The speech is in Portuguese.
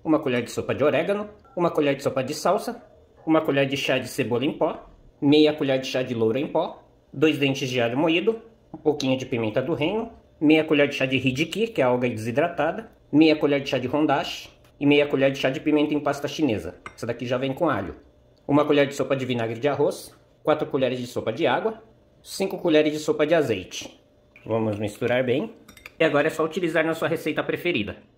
uma colher de sopa de orégano, uma colher de sopa de salsa, uma colher de chá de cebola em pó, meia colher de chá de louro em pó, 2 dentes de alho moído, um pouquinho de pimenta do reino, meia colher de chá de hijiki, que é a alga desidratada, meia colher de chá de hondashi e meia colher de chá de pimenta em pasta chinesa. Essa daqui já vem com alho. Uma colher de sopa de vinagre de arroz, 4 colheres de sopa de água, 5 colheres de sopa de azeite. Vamos misturar bem. E agora é só utilizar na sua receita preferida.